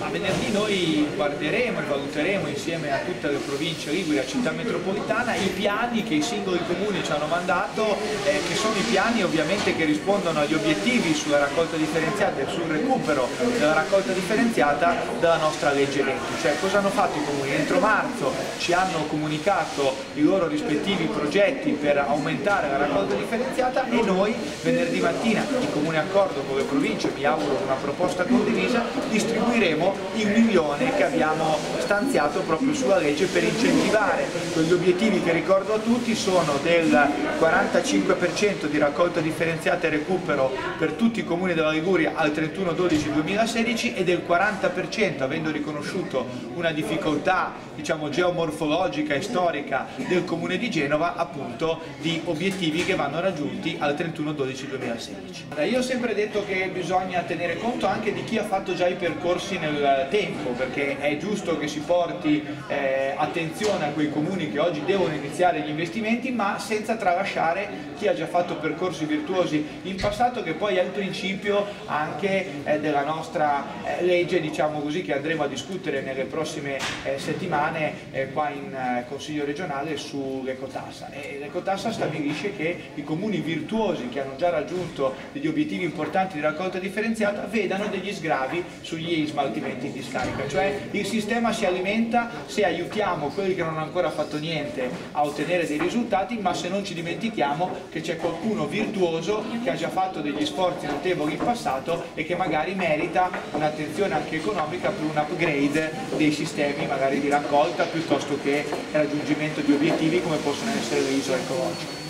venerdì noi guarderemo e valuteremo insieme a tutte le province liguri e a città metropolitana i piani che i singoli comuni ci hanno mandato, che sono i piani ovviamente che rispondono agli obiettivi sulla raccolta differenziata e sul recupero della raccolta differenziata della nostra legge Lenti. Cioè, cosa hanno fatto i comuni? Entro marzo ci hanno comunicato i loro rispettivi progetti per aumentare la raccolta differenziata e noi venerdì mattina, in comune accordo con le province, mi auguro una proposta condivisa, distribuiremo il milione che abbiamo stanziato proprio sulla legge per incentivare quegli obiettivi che, ricordo a tutti, sono del 45% di raccolta differenziata e recupero per tutti i comuni della Liguria al 31/12/2016 e del 40%, avendo riconosciuto una difficoltà, diciamo, geomorfologica e storica del comune di Genova, appunto di obiettivi che vanno raggiunti al 31/12/2016. Io ho sempre detto che bisogna tenere conto anche di chi ha fatto già i percorsi nel tempo, perché è giusto che si porti attenzione a quei comuni che oggi devono iniziare gli investimenti, ma senza tralasciare chi ha già fatto percorsi virtuosi in passato, che poi è il principio anche della nostra legge, diciamo così, che andremo a discutere nelle prossime settimane qua in Consiglio regionale sull'ecotassa. L'ecotassa stabilisce che i comuni virtuosi che hanno già raggiunto degli obiettivi importanti di raccolta differenziata vedano degli sgravi sugli smaltimenti in discarica, cioè il sistema si alimenta se aiutiamo quelli che non hanno ancora fatto niente a ottenere dei risultati, ma se non ci dimentichiamo che c'è qualcuno virtuoso che ha già fatto degli sforzi notevoli in passato e che magari merita un'attenzione anche economica per un upgrade dei sistemi magari di raccolta piuttosto che raggiungimento di obiettivi come possono essere le isole ecologiche.